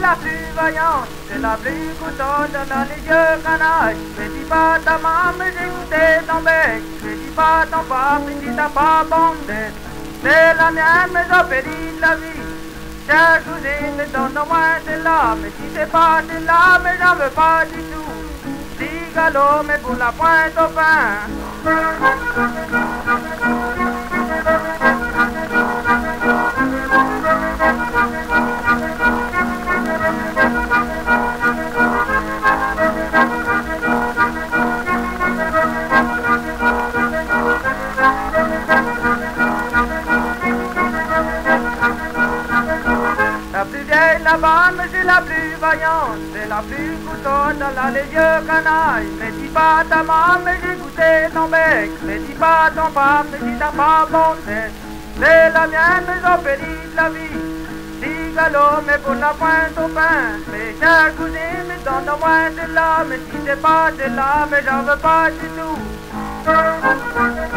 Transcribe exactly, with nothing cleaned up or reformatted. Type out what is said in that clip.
la plus vaillante, c'est la plus coûteuse, elle a les yeux canailles. Mais dis pas ta maman, j'ai goûté ton bec. Mais dis pas ton papa, si t'as pas bondé. C'est la mienne, mais j'ai péri de la vie. Chère cousine, mais donne-moi celle-là. Mais si c'est pas celle-là, mais j'en veux pas du tout. Dis galop, mais pour la pointe au pain. La plus vieille là-bas, mais c'est la plus vaillante, c'est la plus coûteuse, elle a les yeux canailles. Mais dis pas ta maman, mais j'ai goûté ton bec. Mais dis pas ton papa, mais si t'as pas bon tête. C'est la mienne, mais j'ai péri de la vie. Dis galop, mais pour la pointe au pain. Mes chères cousines, mais donne-moi celle-là. Mais si c'est pas celle-là, mais j'en veux pas du tout.